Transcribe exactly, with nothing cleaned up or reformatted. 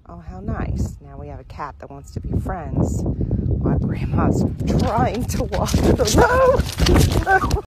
Oh, how nice. Now we have a cat that wants to be friends while Grandma's trying to walk the road.